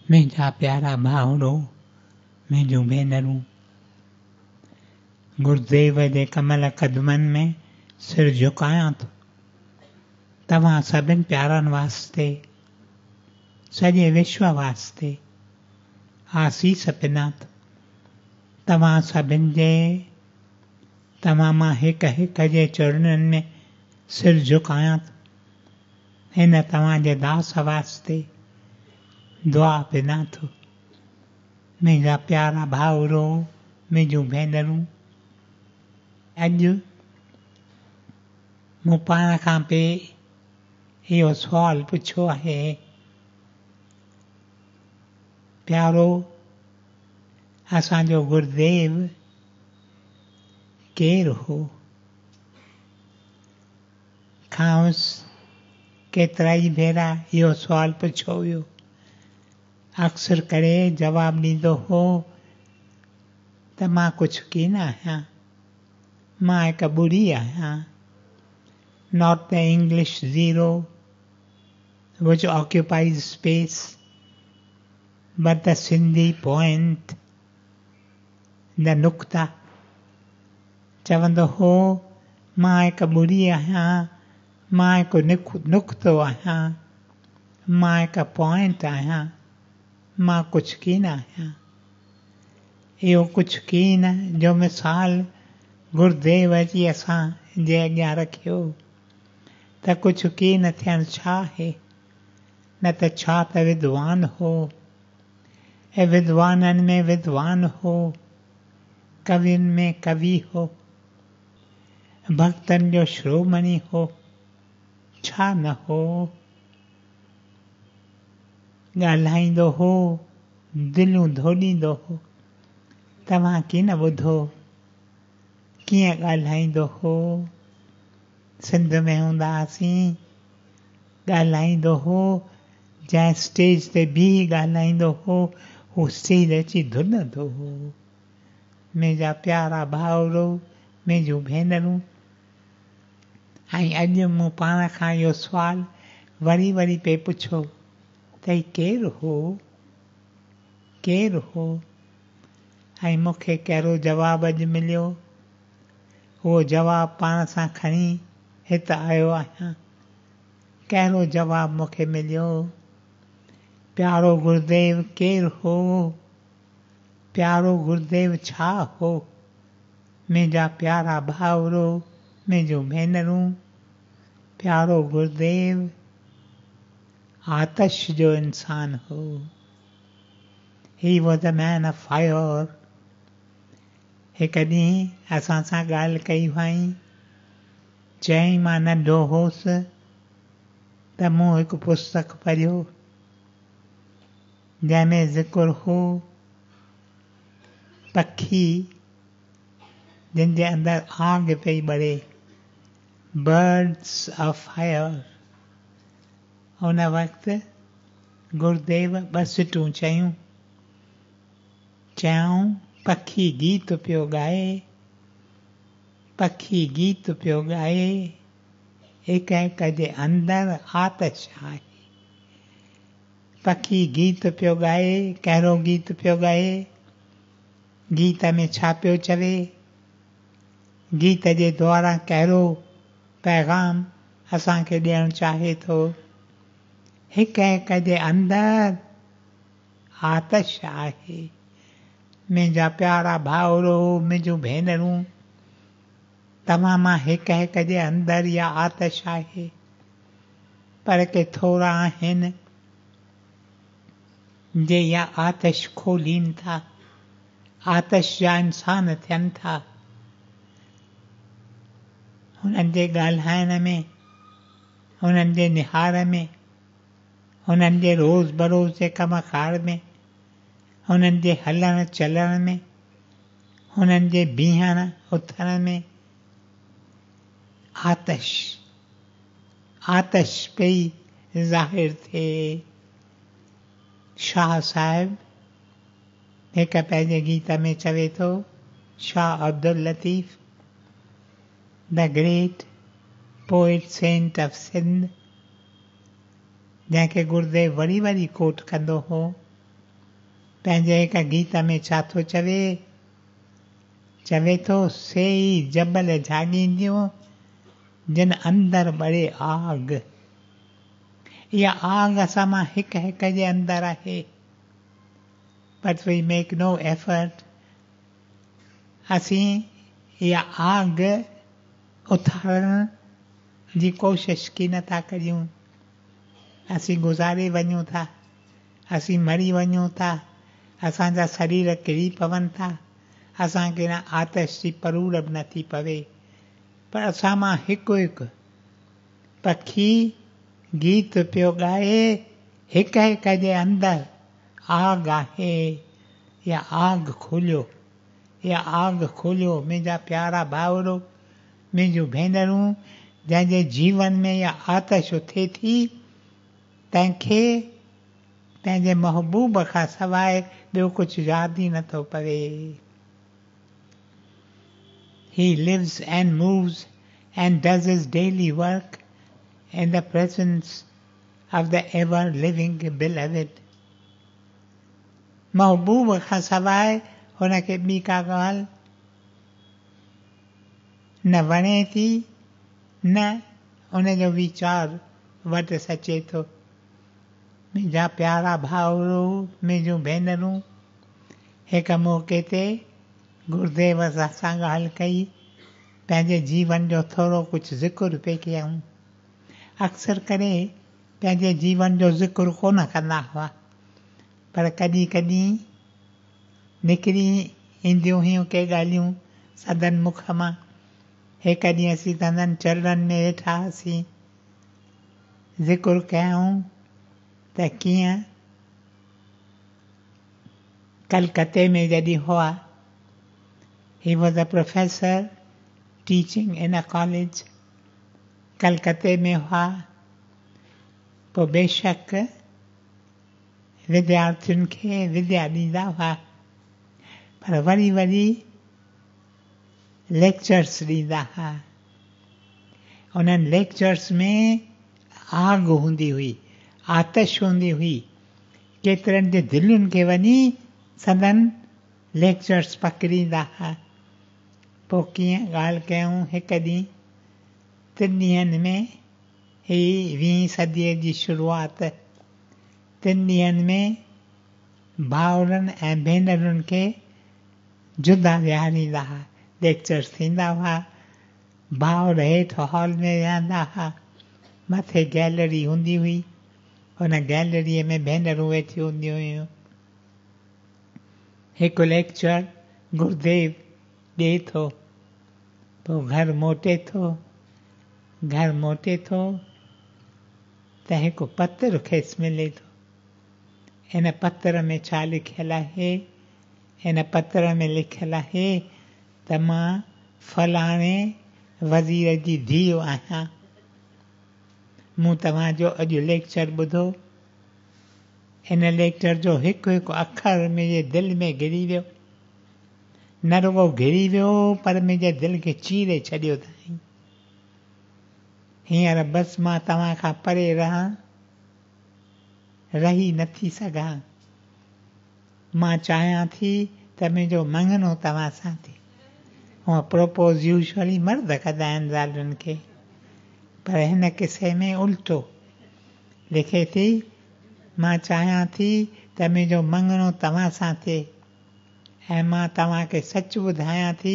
मुंहिंजा प्यारा भाउरो, मुंहिंजूं भेनरूं, गुरुदेव जे कमल कदमनि में सिर झुकायां थो। तव्हां सभिनि प्यारनि वास्ते, सॼे विश्व वास्ते आसीस पिना थो। तव्हां सभिनि जे, तव्हां मां हिक हिक जे चरणनि में सिर झुकायां थो। हिन तव्हांजे दास वास्ते दुआ पिना थो। मुंहिंजा प्यारा भाउरो, मुंहिंजूं भेनरूं, अॼु मूं पाण खां पिए इहो सुवालु पुछियो आहे, प्यारो असांजो गुरुदेव केरु हो? खांसि केतिरा ई भेरा इहो सुवालु पुछियो वियो। अक्सर करे जवाबु ॾींदो हो त मां कुझु कीन आहियां, मां हिकु ॿुड़ी आहियां। Not the English zero which occupies space, but the Sindhi point, the नुक्ता। चवंदो हो मां हिकु ॿुड़ी आहियां, मां हिकु नुक्तो आहियां, मां हिकु पॉइंट आहियां, मां कुझु कीन आहियां। इहो कुझु कीन जो मिसाल गुरुदेव जी असां जे अॻियां रखियो त कुझु कीन थियणु छा आहे? न त छा त विद्वान हो, ऐं विद्वाननि में विद्वान हो, कवियुनि में कवि हो, भक्तनि जो श्रोमणी हो, छा न हो? ॻाल्हाईंदो हो, दिलियूं धोॾींदो हो। तव्हां कीन ॿुधो कीअं ॻाल्हाईंदो हो? सिंध में हूंदा हुआसीं, ॻाल्हाईंदो हो, जंहिं स्टेज ते बीही ॻाल्हाईंदो हो, हू स्टेज अची धुनंदो हो। मुंहिंजा प्यारा भाउरो, मुंहिंजूं भेनरूं, ऐं अॼु मूं पाण खां इहो सुवालु वरी वरी पिए पुछो त ही केरु हो? केरु हो? ऐं मूंखे कहिड़ो जवाबु अॼु मिलियो? उहो जवाबु पाण सां खणी हिते आयो आहियां। कहिड़ो जवाबु मूंखे मिलियो? प्यारो गुरुदेव केरु हो? प्यारो गुरुदेव छा हो? मुंहिंजा प्यारा भाउरो, मुंहिंजूं भेनरूं, प्यारो गुरुदेव आतश जो इंसान हो। He was a man of fire. हिकु ॾींहुं असां सां ॻाल्हि कई हुई, चई मां नंढो होसि त मूं हिकु पुस्तक पढ़ियो जंहिंमें ज़िक्र हो पखी जंहिंजे अंदरि आग पई ॿरे, बर्ड्स ऑफ फायर। उन वक़्तु गुरुदेव ॿ सिटूं चयूं, चयूं पखी गीत पियो ॻाए, पखी गीत पियो ॻाए, हिक हिक जे अंदरि आतश आहे। पखी गीत पियो ॻाए, कहिड़ो गीत पियो ॻाए? गीत में छा पियो चवे? गीत जे द्वारा कहिड़ो पैगाम असांखे ॾियणु चाहे थो? हिक हिक जे अंदरि आतश आहे। मुंहिंजा प्यारा भाउरो, मुंहिंजूं भेनरूं, तव्हां मां हिक हिक जे अंदरि इहा आतश आहे, पर के थोरा आहिनि जे इहा आतश खोलीनि था, आतश जा इंसान थियनि था। हुननि जे ॻाल्हाइण में, हुननि जे निहार में, हुननि जे रोज़ बरोज़ जे कमकार में, हुननि जे हलण चलण में, हुननि जे बीहण उथण में आतश आतश पई ज़ाहिर थिए। शाह साहिब हिक पंहिंजे गीत में चवे थो, Shah Abdul Latif, the great poet saint of Sindh, जंहिंखे गुरुदेव वरी वरी कोट कंदो हो, पंहिंजे हिक गीत में छा थो चवे, चवे थो सेई जबल जाॻींदियूं जिन अंदरि ॿरे आग। इहा आग असां मां हिक हिक जे अंदरि आहे, but we make no effort. असीं इहा आग उथारण जी कोशिश की नथा करियूं। असीं गुज़ारे वञूं था, असीं मरी वञूं था, असांजा शरीर किरी पवनि था, असांखे न आतिश जी परूर बि नथी पवे। पर असां मां हिकु हिकु पखी गीत पियो ॻाए, हिक हिक जे अंदरि आग आहे। इहा आग खोलियो, इहा आग खोलियो मुंहिंजा प्यारा भाउरो, मुंहिंजूं भेनरूं। जंहिंजे जीवन में इहा आतिश उथे थी, तंहिंखे पंहिंजे महबूब खां सवाइ ॿियो कुझु यादि ई नथो पवे। He lives and moves and does his daily work in the presence of the ever living beloved. महबूब खां सवाइ हुनखे ॿी का ॻाल्हि न वणे थी, न उनजो वीचार वटि सचे थो। मुंहिंजा प्यारा भाउरो, मुंहिंजूं भेनरूं, हिक मौक़े ते गुरुदेव सां ॻाल्हि कई, पंहिंजे जीवन जो थोरो कुझु ज़िक्र पिए कयूं। अक्सर करे पंहिंजे जीवन जो ज़िक्र कोन कंदा हुआ, पर कॾहिं कॾहिं निकिरी ईंदियूं हुयूं के ॻाल्हियूं सदन मुख मां। हिकु ॾींहुं असीं तंदनि चरणनि में वेठा हुआसीं, ज़िक्र कयूं त कीअं कलकत्ते में जॾहिं हुआ, he was a professor teaching in a college, कलकत्ते में हुआ। पोइ बेशक विद्यार्थियुनि खे विद्या ॾींदा हुआ, पर वरी वरी लेक्चर्स ॾींदा हुआ। उन्हनि लेक्चर्स में आग हूंदी हुई, आतिश हूंदी हुई। केतिरनि जे दिलुनि खे वञी सदन लेक्चर्स पकड़ींदा हुआ। पोइ कीअं ॻाल्हि कयूं, हिकु ॾींहुं 3 ॾींहंनि में, ही 20वीं सदीअ जी शुरूआत, 3 ॾींहंनि में भाउरनि ऐं भेनरुनि खे जुदा विहारींदा हुआ। लेक्चर्स थींदा हुआ, भाउर हेठि हॉल में विहंदा हुआ, मथे गैलरी हूंदी हुई, हुन गैलरीअ में भेनरूं वेठी हूंदियूं हुयूं। हिकु लेक्चर गुरुदेव ॾिए थो, पोइ घर मोटे थो त हिकु पत्र खेसि मिले थो। हिन पत्र में छा लिखियलु आहे? हिन पत्र में लिखियलु आहे त मां फलाणे वज़ीर जी धीउ आहियां। मूं तव्हांजो अॼु लेक्चर ॿुधो, हिन लेक्चर जो हिकु हिकु अखर मुंहिंजे दिलि में घिरी वियो। न रुगो घिरी वियो, पर मुंहिंजे दिलि खे चीरे छॾियो अथई। हींअर बसि मां तव्हां खां परे रही नथी सघां। मां चाहियां थी त मुंहिंजो मङणो तव्हां सां थिए। हूअं प्रोपोज़ यूजुअली मर्द कंदा आहिनि ज़ालुनि खे, पर हिन किसे में उल्टो लिखे थी, मां चाहियां थी त मुंहिंजो मङणो तव्हां सां थिए, ऐं मां तव्हांखे सचु ॿुधायां थी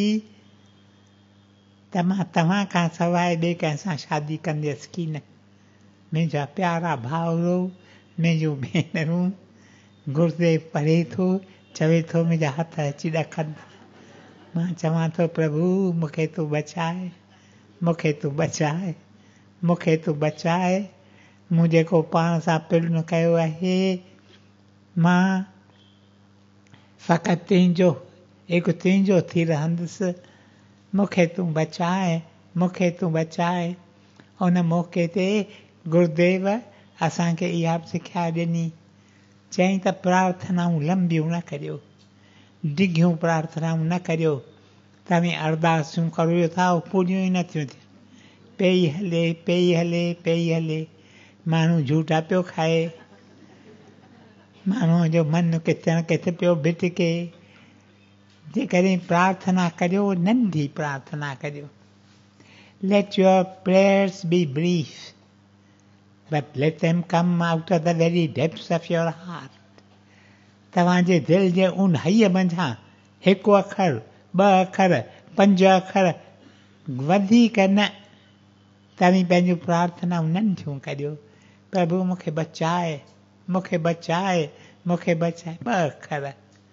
त मां तव्हां खां सवाइ ॿिए कंहिं सां शादी कंदसि की न। मुंहिंजा प्यारा भाउरो, मुंहिंजूं भेनरूं, गुरुदेव पढ़े थो, चवे थो मुंहिंजा हथ अची ॾकनि। मां चवां थो प्रभु मूंखे तूं बचाए, मूंखे तूं बचाए, मूंखे तूं बचाए। मूं जेको पाण सां पिणु कयो आहे, मां फ़क़ति तुंहिंजो थी रहंदुसि। मूंखे तूं बचाए, मूंखे तूं बचाए। उन मौक़े ते गुरुदेव असांखे इहा बि सिख्या ॾिनी, चईं त प्रार्थनाऊं लंबियूं न करियो, डिघियूं प्रार्थनाऊं न करियो। तव्हां अरदासूं करियो था, पूरियूं ई नथियूं थियनि। पेई हले पेई हले पेई हले, माण्हू झूठा पियो खाए। माण्हूअ जो मनु किथे न किथे पियो भिटके। जेकॾहिं प्रार्थना करियो नंढी प्रार्थना करियो। Let your prayers be brief, but let them come out of the very depths of your heart. तव्हांजे दिलि जे ऊंडाईअ मंझां हिकु अखर, ॿ अखर, 5 अखर वधीक न, तव्हीं पंहिंजूं प्रार्थनाऊं नंढियूं करियो। प्रभु मूंखे बचाए, मूंखे बचाए, मूंखे बचाए, 2 अखर।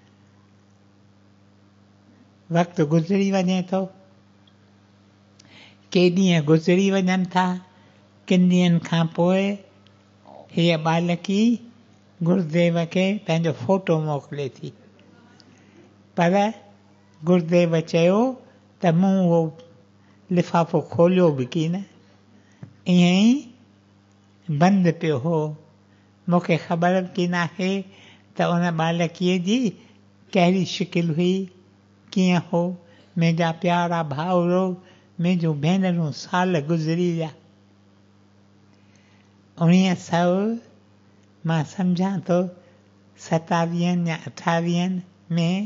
वक़्तु गुज़री वञे थो, के ॾींहं गुज़री वञनि था, किन ॾींहंनि खां पोइ हीअ बालकी गुरुदेव खे पंहिंजो फोटो मोकिले थी। पर गुरुदेव चयो त मूं उहो लिफ़ाफ़ो खोलियो बि कीन, ईअं ई बंदि पियो हो। मूंखे ख़बर बि कीन आहे त उन बालकीअ जी कहिड़ी शिकिल हुई, कीअं हो। मुंहिंजा प्यारा भाउरो, मुंहिंजूं भेनरूं, साल गुज़री विया। 1900 मां सम्झां थो 27 या 28 में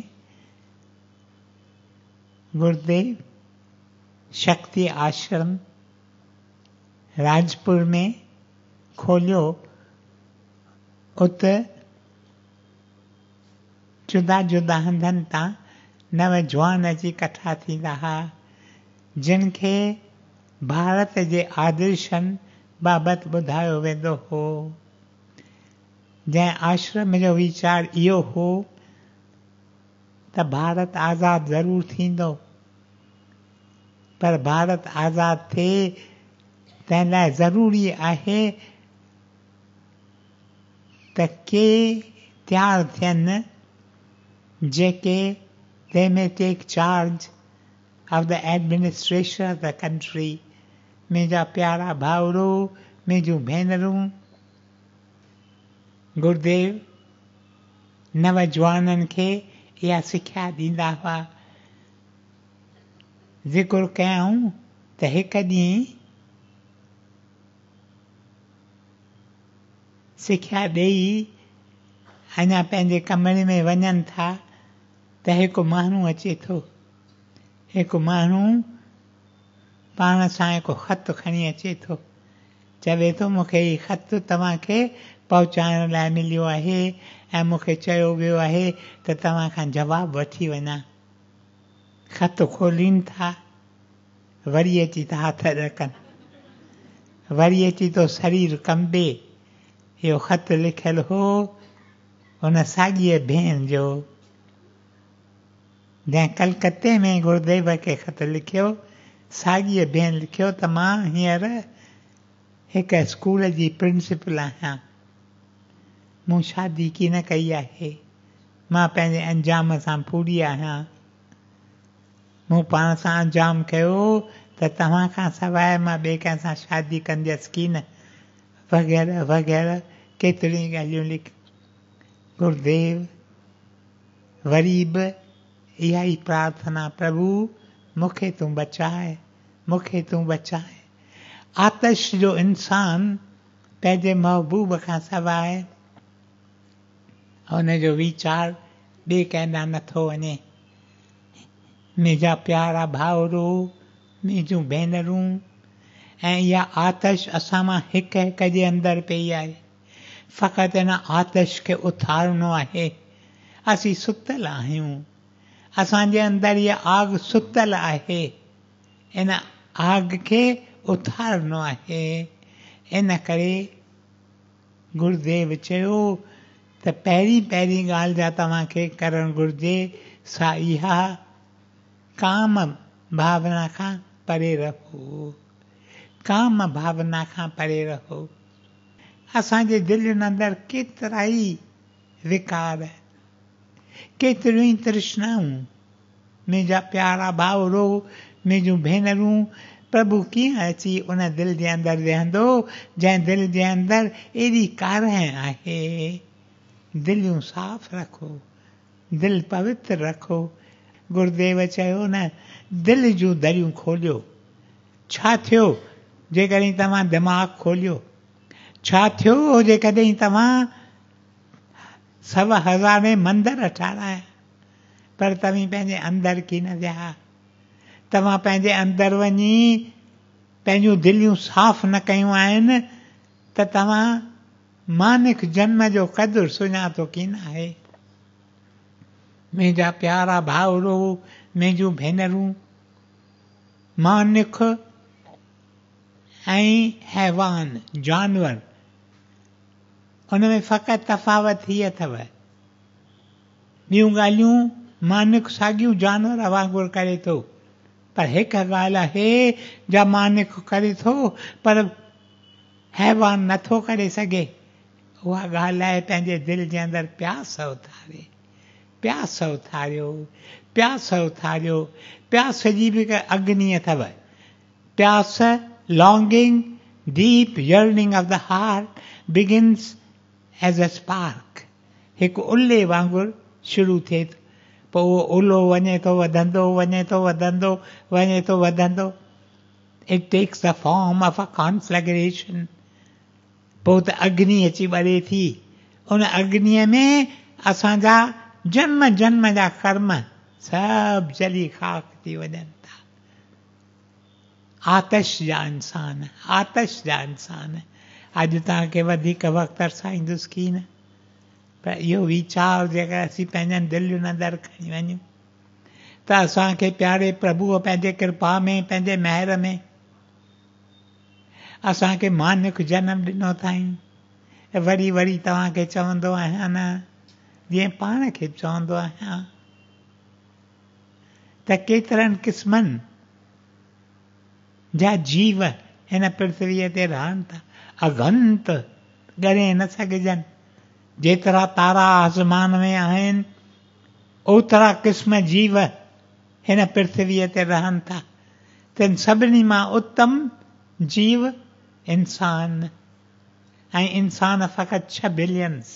गुरुदेव शक्ति आश्रम राजपुर में खोलियो। उते जुदा जुदा हंधनि तां नवजवान अची कठा थींदा हुआ, जिन खे भारत जे आदर्शनि बाबति ॿुधायो वेंदो हो। जंहिं आश्रम जो वीचार इहो हो त भारत आज़ादु ज़रूरु थींदो, पर भारत आज़ादु थिए तंहिं लाइ ज़रूरी आहे त के तयारु थियनि जेके they may take charge of the administration of the country. मुंहिंजा प्यारा भाउरो, मुंहिंजूं भेनरूं, गुरुदेव नवजवाननि खे इहा सिख्या ॾींदा हुआ। ज़िक्र कयऊं त हिकु ॾींहुं सिख्या ॾेई अञा पंहिंजे कमरे में वञनि था त हिकु माण्हू अचे थो। हिकु माण्हू पाण सां हिकु ख़त खणी अचे थो। चवे थो मूंखे हीउ ख़त तव्हांखे पहुचाइण लाइ मिलियो आहे ऐं मूंखे चयो वियो आहे त तव्हां खां जवाबु वठी वञा। ख़त खोलीनि था, वरी अची था हथ ॾकनि, वरी अची तो शरीर कंबे। इहो ख़त लिखियलु हो हुन साॻीअ भेण जो, जंहिं कलकत्ते में गुरुदेव खे ख़त लिखियो। साॻीअ भेण लिखियो त मां हींअर हिकु स्कूल जी प्रिंसिपल आहियां, मूं शादी कीन कई आहे, मां पंहिंजे अंजाम सां पूरी आहियां। मूं पाण सां अंजाम कयो त तव्हां खां सवाइ मां ॿिए कंहिं सां शादी कंदसि कीन, वग़ैरह वग़ैरह केतिरियूं ॻाल्हियूं लिख। गुरुदेव वरी बि इहा ई प्रार्थना, प्रभु मूंखे तूं बचाए, मूंखे तूं बचाए। आतश जो इंसान पंहिंजे महबूब खां सवाइ हुनजो वीचार ॿिए कंहिं नथो वञे। मुंहिंजा प्यारा भाउरो, मुंहिंजूं भेनरूं, ऐं इहा आतश असां मां हिक हिक जे अंदरि पई आहे। फ़क़ति इन आतश खे उथारिणो आहे। असीं सुतल आहियूं, असांजे अंदरि इहा आग सुतल आहे, इन आग खे उथारिणो आहे। इन करे गुरुदेव चयो त पहिरीं पहिरीं ॻाल्हि जा तव्हांखे करणु घुरिजे सा इहा, काम भावना खां परे रहो, काम भावना खां परे रहो। असांजे दिलि अंदरि केतिरा ई विकार, केतिरियूं ई तृष्णाऊं। मुंहिंजा प्यारा भाउरो, मुंहिंजूं भेनरूं, प्रभु कीअं अची उन दिलि जे अंदरि वेहंदो जंहिं दिलि जे अंदरि एॾी कारह आहे। दिलियूं साफ़ रखो, दिलि पवित्र रखो। गुरुदेव चयो न, दिलि जूं दरियूं खोलियो। छा थियो जेकॾहिं तव्हां दिमाग़ु खोलियो? छा थियो जेकॾहिं तव्हां 100 हज़ारे मंदर ठाराया पर तव्हीं पंहिंजे अंदरि कीन विया। तव्हां पंहिंजे अंदरि वञी पंहिंजूं दिलियूं साफ़ न कयूं आहिनि त तव्हां मानिक जन्म जो क़दुरु सुञातो कीन आहे। मुंहिंजा प्यारा भाउरो, मुंहिंजूं भेनरूं, मानिक ऐं हैवान जानवर उन में फ़क़ति तफ़ावत हीअ अथव। ॿियूं ॻाल्हियूं मानिक साॻियूं जानवर वांगुरु करे थो, पर हिकु ॻाल्हि आहे जा मानिक करे थो पर हैवान नथो करे सघे। उहा ॻाल्हि आहे पंहिंजे दिलि जे अंदरि प्यास उथारे, प्यास उथारियो, प्यास उथारियो। प्यास जी बि हिकु अग्नि अथव। प्यास longing, deep yearning of the heart begins as a spark. हिकु उल्ले वांगुरु शुरू थिए थो, पोइ उहो उल्लो वञे थो वधंदो, वञे थो वधंदो, वञे थो वधंदो। It takes the form of a conflagration. पोइ त अग्नि अची ॿरे थी। उन अग्नीअ में असांजा जन्म जन्म जा कर्म सभु जली ख़ाक थी वञनि था। आतश जा इंसान, आतश जा इंसान। अॼु तव्हांखे वधीक वक़्तु अरसाईंदुसि कीन, पर इहो वीचार जेकर असीं पंहिंजनि दिलियुनि अंदरि खणी वञूं त असांखे प्यारे प्रभुअ पंहिंजे कृपा में, पंहिंजे महर में असांखे मानिक जनम ॾिनो अथई। वरी वरी तव्हांखे चवंदो आहियां न, जीअं पाण खे चवंदो आहियां त केतिरनि क़िस्मनि जा जीव हिन पृथ्वीअ ते रहनि था, अगंत ॻणे न सघिजनि। जेतिरा तारा आसमान में आहिनि ओतिरा क़िस्म जीव हिन पृथ्वीअ ते रहनि था। तिन सभिनी मां उत्तम जीव इंसान, ऐं इंसान फ़क़ति 6 बिलियंस।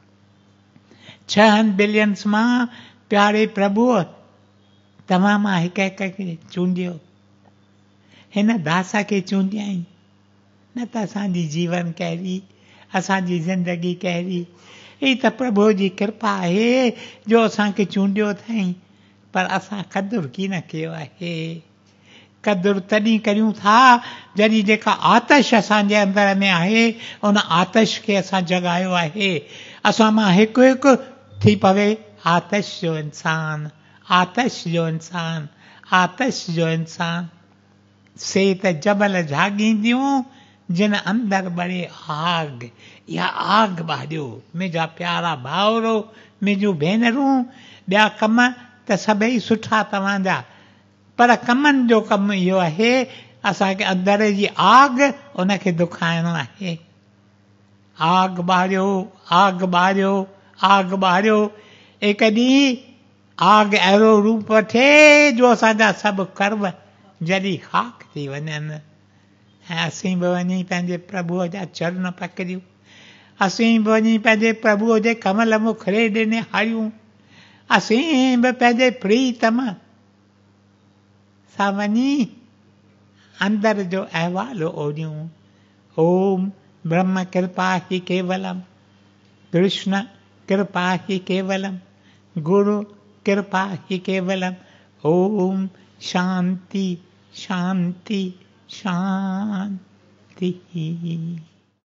6 बिलियंस मां प्यारे प्रभुअ तव्हां मां हिक हिक खे चूंडियो, हिन दास खे चूंडियई। न त असांजी जीवन कहिड़ी, असांजी ज़िंदगी कहिड़ी। ही त प्रभु जी कृपा आहे जो असांखे चूंडियो अथई, पर असां क़दुरु कीन कयो आहे। क़दुरु तॾहिं करियूं था जॾहिं जेका आतश असांजे अंदर में आहे उन आतश खे असां जगायो आहे। असां मां हिकु हिकु थी पवे आतश जो इंसान, आतश जो इंसान, आतश जो इंसान। से त जबल जाॻींदियूं जिन अंदरि ॿरे आग। इहा आग ॿारियो मुंहिंजा प्यारा भाउरो, मुंहिंजूं भेनरूं। ॿिया कम त सभई सुठा तव्हांजा, पर कमनि जो कमु इहो आहे असांखे अंदर जी आग उनखे दुखाइणो आहे। आग ॿारियो, आग ॿारियो, आग ॿारियो। एक ॾींहुं आग अहिड़ो रूप वठे जो असांजा सभु कर्म जॾहिं ख़ाक थी वञनि। ऐं असीं बि वञी पंहिंजे प्रभुअ जा चरण पकड़ियूं, असीं बि वञी पंहिंजे प्रभुअ जे कमल मुखड़े ॾे निहारियूं, असीं बि पंहिंजे प्रीतम सां वञी अंदर जो अहवालु ओढ़ियूं। ओम ब्रह्म कृपा ही केवलम, कृष्ण कृपा ही केवलम, गुरु कृपा ही केवलम। ओम शांति शांति शांति।